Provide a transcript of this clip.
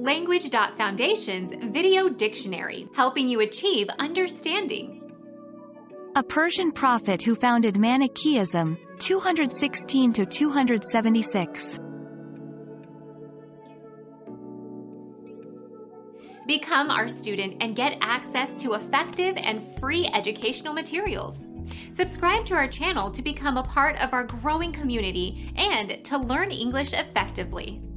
Language.Foundation's Video Dictionary, helping you achieve understanding. A Persian prophet who founded Manichaeism, 216 to 276. Become our student and get access to effective and free educational materials. Subscribe to our channel to become a part of our growing community and to learn English effectively.